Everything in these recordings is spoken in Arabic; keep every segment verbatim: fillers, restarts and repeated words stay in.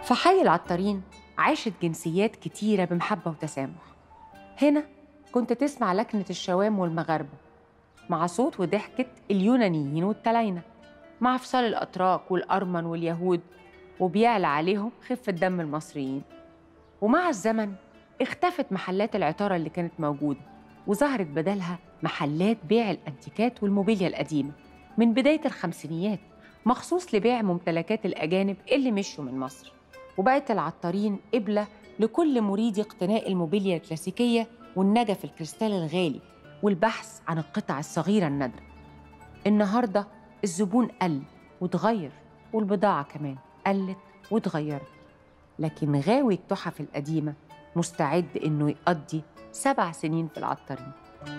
في حي العطارين عاشت جنسيات كتيرة بمحبة وتسامح. هنا كنت تسمع لكنة الشوام والمغاربة مع صوت وضحكة اليونانيين والتلاينة، مع فصال الأتراك والأرمن واليهود، وبيعلى عليهم خفة دم المصريين. ومع الزمن اختفت محلات العطارة اللي كانت موجودة، وظهرت بدلها محلات بيع الأنتيكات والموبيليا القديمة من بداية الخمسينيات، مخصوص لبيع ممتلكات الأجانب اللي مشوا من مصر. وبقت العطارين قبلة لكل مريد اقتناء الموبيليا الكلاسيكية والنجف الكريستال الغالي والبحث عن القطع الصغيرة النادرة. النهاردة الزبون قل وتغير، والبضاعة كمان قلت وتغيرت، لكن غاوي التحف القديمة مستعد إنه يقضي سبع سنين في العطارين.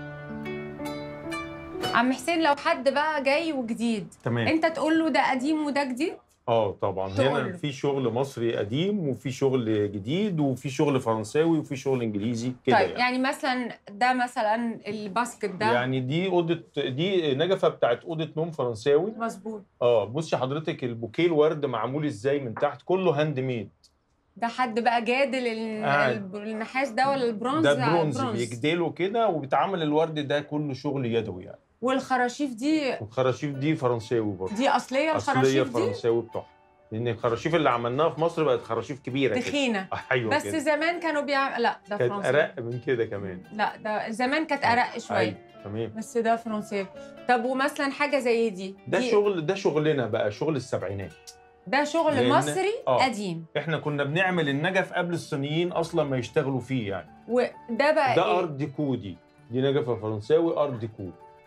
عم حسين، لو حد بقى جاي وجديد، تمام، انت تقول له ده قديم وده جديد؟ اه طبعا. هنا في شغل مصري قديم وفي شغل جديد وفي شغل فرنساوي وفي شغل انجليزي كده. طيب يعني. يعني مثلا ده مثلا الباسكت ده، يعني دي اوضه، دي نجفه بتاعت اوضه نوم فرنساوي. مظبوط. اه بصي حضرتك البوكيه الورد معمول ازاي من تحت، كله هاند ميد. ده حد بقى جادل ال- آه. النحاس ده ولا البرونز؟ ده برونز, برونز. بيجدله كده وبيتعمل الورد ده كله شغل يدوي يعني. والخراشيف دي، والخراشيف دي فرنساوي برضه. دي اصليه الخراشيف اصليه دي؟ فرنساوي بتوعها، لان الخراشيف اللي عملناها في مصر بقت خراشيف كبيره تخينه. ايوه بس كده. زمان كانوا بيعمل، لا ده كانت فرنساوي. ارق من كده كمان. لا ده زمان كانت ارق شويه. أيوة. تمام. بس ده فرنساوي. طب ومثلا حاجه زي دي، ده دي شغل، ده شغلنا بقى شغل السبعينات. ده شغل لأن... مصري آه. قديم. احنا كنا بنعمل النجف قبل الصينيين اصلا ما يشتغلوا فيه يعني. وده بقى ده ايه؟ ارت ديكو. دي دي نجفه فرنساوي ارت ديكو.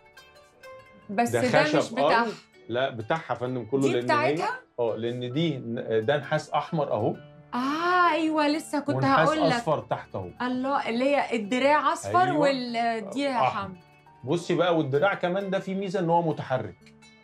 بس ده, ده مش بتاعها. لا بتاعها يا فندم كله. دي لان بتاعتها؟ اه لان دي ده نحاس احمر اهو. اه ايوه لسه كنت هقول لك. ونحاس اصفر تحت اهو. الله، اللي هي الدراع اصفر. أيوة. والدي حمر. بصي بقى، والدراع كمان ده فيه ميزه ان هو متحرك.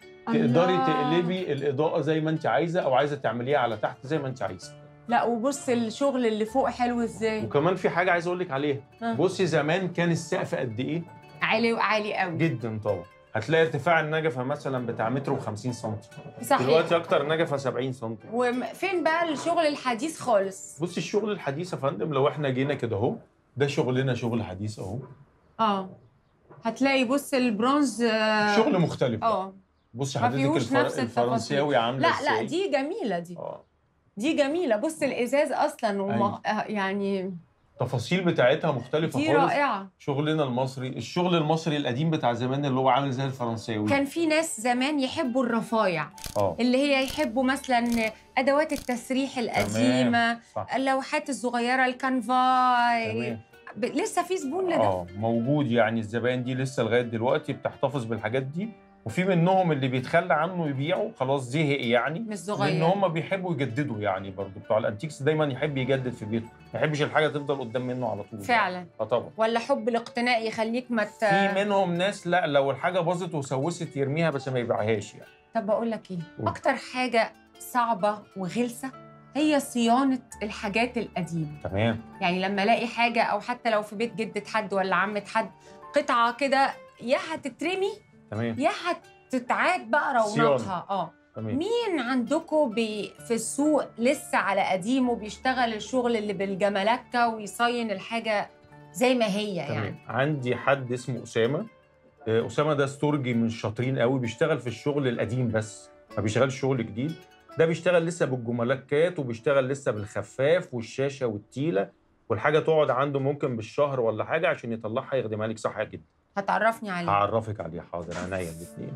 تقدري تقلبي الاضاءه زي ما انت عايزه، او عايزه تعمليها على تحت زي ما انت عايزه. لا وبص الشغل اللي فوق حلو ازاي. وكمان في حاجه عايز اقول لك عليها. أه. بصي زمان كان السقف قد ايه؟ عالي وعالي قوي جدا طبعا. هتلاقي ارتفاع النجفه مثلا بتاع متر وخمسين سم. صحيح. دلوقتي اكتر نجفه سبعين سم. وفين بقى الشغل الحديث خالص؟ بصي الشغل الحديث يا فندم، لو احنا جينا كده اهو، ده شغلنا شغل حديث اهو. اه هتلاقي بص البرونز آه شغل مختلف. اه بصي حضرتك الفر... الفرنساوي عامله لا ازاي؟ لا دي جميله دي. اه دي جميله. بص الازاز اصلا وم... أيوة. يعني التفاصيل بتاعتها مختلفه دي خالص. رائعه. شغلنا المصري، الشغل المصري القديم بتاع زمان اللي هو عامل زي الفرنساوي. كان في ناس زمان يحبوا الرفايع. اه اللي هي يحبوا مثلا ادوات التسريح القديمه، اللوحات الصغيره، الكانفاي. ب... لسه في زبون لده؟ اه موجود. يعني الزبائن دي لسه لغايه دلوقتي بتحتفظ بالحاجات دي، وفي منهم اللي بيتخلى عنه يبيعه خلاص زهق يعني. مش صغير. لان هم بيحبوا يجددوا يعني، برضو بتوع الانتيكس دايما يحب يجدد في بيته، ما يحبش الحاجه تفضل قدام منه على طول. فعلا. اه طبعا. ولا حب الاقتناء يخليك ما مت... في منهم ناس لا، لو الحاجه باظت وسوست يرميها بس ما يبيعهاش يعني. طب بقول لك ايه، اكتر حاجه صعبه وغلسه هي صيانه الحاجات القديمه. تمام. يعني لما الاقي حاجه، او حتى لو في بيت جده حد ولا عمه حد، قطعه كده يا هتترمي تمام يا هتتعاد بقى رونقها. اه تمام. مين عندكم بي في السوق لسه على قديمه بيشتغل الشغل اللي بالجملكه ويصين الحاجه زي ما هي؟ تمام. يعني عندي حد اسمه اسامه. اسامه ده استورجي من الشاطرين قوي، بيشتغل في الشغل القديم بس ما بيشتغلش شغل جديد. ده بيشتغل لسه بالجملكات وبيشتغل لسه بالخفاف والشاشه والتيله، والحاجه تقعد عنده ممكن بالشهر ولا حاجه عشان يطلعها يخدمها لك صح جدا. هتعرفني عليه؟ هعرفك عليه حاضر، عينيا الاثنين.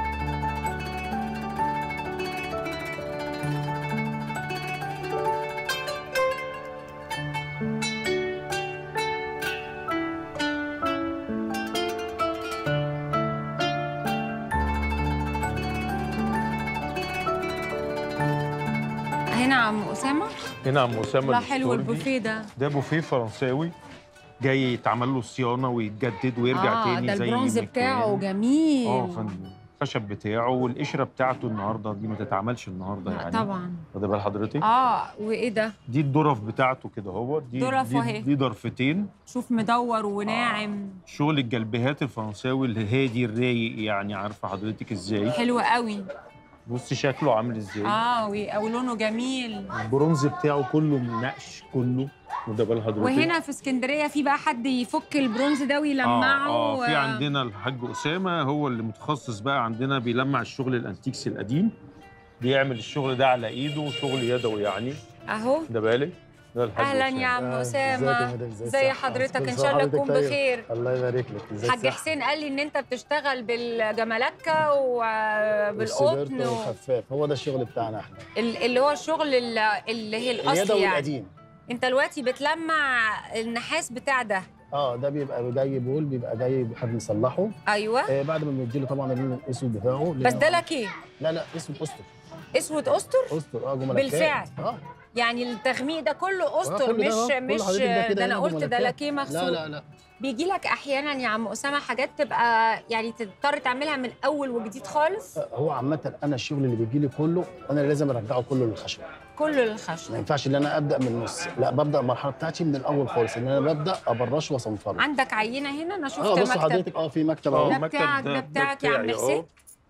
هنا عم أسامة؟ هنا عم أسامة. لا حلو البوفيه ده. ده بوفيه فرنساوي جاي يتعمل له صيانة ويتجدد ويرجع آه تاني ده زي البرونز بتاعه جميل. اه فندم. الخشب بتاعه والقشرة بتاعته النهارده دي ما تتعملش النهارده يعني. طبعا. واخده بال حضرتك؟ اه وايه ده؟ دي الضرف بتاعته كده اهو. دي ضرف اهي. دي, دي ضرفتين. شوف مدور وناعم. آه. شغل الجلبيهات الفرنساوي الهادي الرايق يعني، عارفه حضرتك ازاي؟ حلو قوي. بصي شكله عامل ازاي. اه ولونه جميل. البرونز بتاعه كله من نقش كله، وده بال حضرتك. وهنا في اسكندريه في بقى حد يفك البرونز ده ويلمعه؟ اه, آه في عندنا الحاج اسامه، هو اللي متخصص بقى عندنا، بيلمع الشغل الانتيكس القديم، بيعمل الشغل ده على ايده، شغل يدوي يعني. اهو ده بالك، ده الحاج اهلا أسامة. يا عم اسامه. زي حضرتك، ان شاء الله تكون بخير. الله يبارك لك. حاج حسين قال لي ان انت بتشتغل بالجملكه وبالقطن و... والخفاف، هو ده الشغل بتاعنا احنا، اللي هو الشغل اللي هي الاصلي اليدوي يعني القديم. انت دلوقتي بتلمع النحاس بتاع ده؟ اه ده بيبقى جاي بول، بيبقى جاي حد مصلحه. ايوه. آه بعد ما بنديله طبعا اللون الاسود بتاعه. بس ده لك ايه؟ لا لا اسود اسطر. اسود اسطر؟ اسطر اه جملكات بالفعل. اه يعني التغميق ده كله اسطر، آه كل مش ده مش ده, ده انا قلت ده لاكيه مخصوص. لا لا لا بيجي لك احيانا يا عم اسامه حاجات تبقى يعني تضطر تعملها من اول وجديد خالص؟ هو عامه انا الشغل اللي بيجي لي كله انا لازم ارجعه كله للخشب. كله للخشب. ما ينفعش ان انا ابدا من النص، لا ببدا المرحله بتاعتي من الاول خالص، ان انا ببدا ابرشه واصنفره. عندك عينه هنا؟ انا شفت اه مكتب. بص حضرتك اه في مكتب اهو. اهو. ده بتاعك ده بتاعك يا عم حسين؟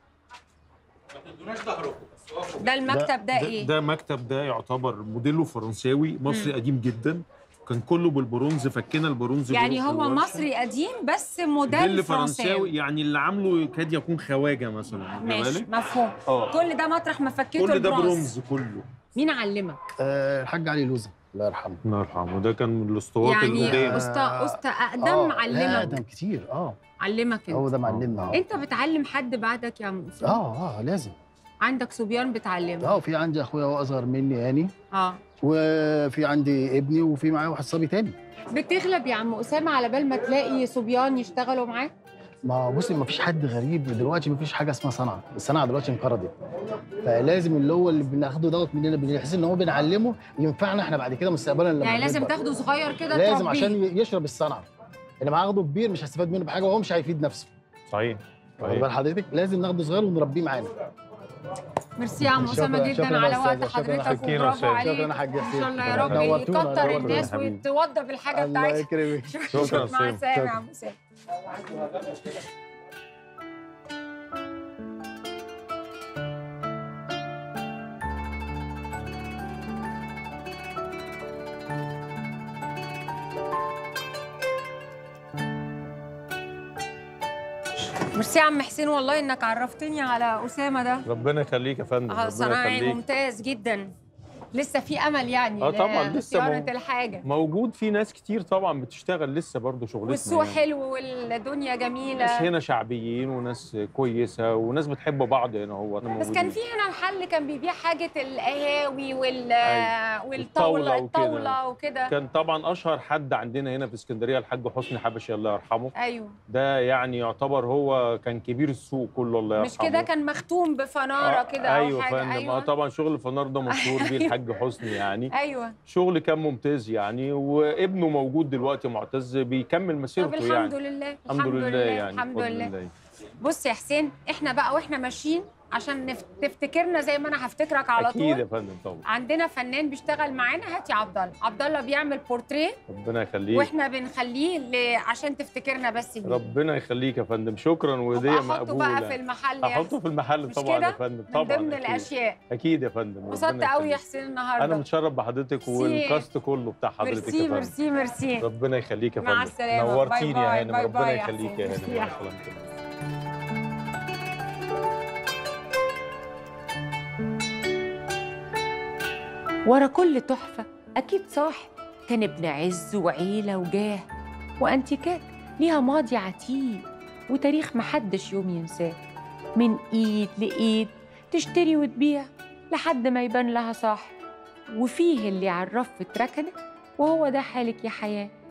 ده المكتب ده, ده ايه؟ ده مكتب، ده يعتبر موديله فرنساوي مصري م. قديم جدا، كان كله بالبرونز، فكنا البرونز يعني هو مصري قديم بس موديل فرنساوي، يعني اللي عامله يكاد يكون خواجه مثلا. ماشي مفهوم. آه. كل ده مطرح ما فكيته كل البرونز؟ ده برونز كله. مين علمك؟ آه الحاج علي لوزة الله يرحمه. الله يرحمه، ده كان من الاسطوات يعني القدام. يعني اسطى اسطى اقدم آه علمك؟ اقدم كتير اه علمك انت؟ هو ده معلمنا. آه. انت بتعلم حد بعدك يا عم اسامه؟ اه اه لازم. عندك صبيان بتعلمهم؟ اه في عندي اخويا هو اصغر مني يعني. اه وفي عندي ابني، وفي معايا واحد صبي تاني. بتغلب يا عم اسامه على بال ما تلاقي صبيان يشتغلوا معاك؟ ما بصي ما فيش حد غريب دلوقتي، ما فيش حاجه اسمها صنعه، الصنعه دلوقتي انقرضت، فلازم اللي هو اللي بناخده دوت مننا بنحس ان هو بنعلمه ينفعنا احنا بعد كده مستقبلا لما يعني لازم تاخده صغير كده لازم تربيه. عشان يشرب الصنعه، اللي معاه اخده كبير مش هيستفاد منه بحاجه وهو مش هيفيد نفسه. صحيح واخد بال حضرتك؟ لازم ناخده صغير ونربيه معانا. ميرسي يا عم اسامه جدا على وقت حضرتك، وبرافو عليك. شكرا يا حاج ان شاء الله يا رب يكتر الناس وتوضب الحاجه بتاعتك. الله يكرمك. شكرا. مع السلامه يا عم اسامه. ميرسي يا عم حسين والله انك عرفتني على اسامه ده. ربنا يخليك يا فندم. اه صناعي ممتاز جدا. لسه في امل يعني؟ اه طبعا لسه صيانه الحاجه موجود، في ناس كتير طبعا بتشتغل لسه برضه شغلتنا، والسوق يعني. حلو والدنيا جميله. ناس هنا شعبيين وناس كويسه وناس بتحب بعض هنا. هو بس كان في هنا محل كان بيبيع حاجه القهاوي وال أيوة. والطاوله الطاوله وكده. كان طبعا اشهر حد عندنا هنا في اسكندريه الحاج حسني حبشي الله يرحمه. ايوه ده يعني يعتبر هو كان كبير السوق كله الله يرحمه. مش كده كان مختوم بفناره آه كده أيوة او حاجه؟ فندم. ايوه طبعا شغل الفنار ده مشهور بيه الحاج حسني يعني. ايوه شغل كان ممتاز يعني، وابنه موجود دلوقتي معتز بيكمل مسيرته. طب الحمد يعني لله الحمد لله يعني الحمد لله, لله. بص يا حسين، احنا بقى واحنا ماشيين عشان نف... تفتكرنا زي ما انا هفتكرك على أكيد طول. اكيد يا فندم طبعا. عندنا فنان بيشتغل معانا، هات يا عبد الله. عبد الله بيعمل بورتريه، ربنا يخليك، واحنا بنخليه ل... عشان تفتكرنا بس بيه. ربنا يخليك يا فندم، شكرا وهديه مقبوله. احطه بقى في المحل. احطه في المحل طبعا يا فندم، طبعا من ضمن الاشياء. اكيد يا فندم. انبسطت قوي يا حسين النهارده. انا متشرف بحضرتك والكاست كله بتاع حضرتك. ميرسي يا فندم. ميرسي ميرسي ربنا يخليك يا فندم. مع السلامه. نورتيني يا هانم. باي ربنا باي يخليك يا هانم. مع السلامه. ورا كل تحفة أكيد صاحب كان ابن عز وعيلة وجاه وأنتيكات ليها ماضي عتيق وتاريخ محدش يوم ينساه. من إيد لإيد تشتري وتبيع لحد ما يبان لها صاحب، وفيه اللي عالرف اتركنت، وهو ده حالك يا حياة.